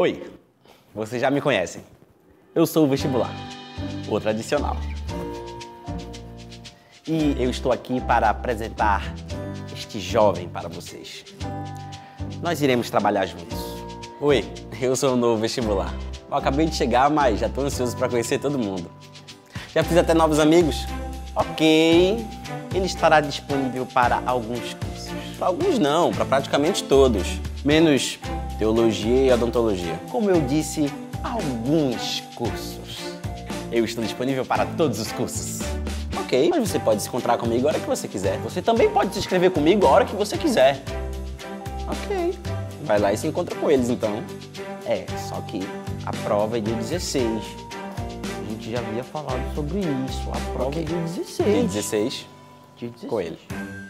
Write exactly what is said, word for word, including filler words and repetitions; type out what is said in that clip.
Oi, vocês já me conhecem. Eu sou o vestibular, o tradicional. E eu estou aqui para apresentar este jovem para vocês. Nós iremos trabalhar juntos. Oi, eu sou o novo vestibular. Eu acabei de chegar, mas já estou ansioso para conhecer todo mundo. Já fiz até novos amigos? Ok, ele estará disponível para alguns cursos. Para alguns não, para praticamente todos. Menos teologia e odontologia. Como eu disse, alguns cursos. Eu estou disponível para todos os cursos. Ok, mas você pode se encontrar comigo a hora que você quiser. Você também pode se inscrever comigo a hora que você quiser. Ok, vai lá e se encontra com eles então. É, só que a prova é dia dezesseis. A gente já havia falado sobre isso. A prova okay. é dia dezesseis. Dia dezesseis. Dia dezesseis. Com ele.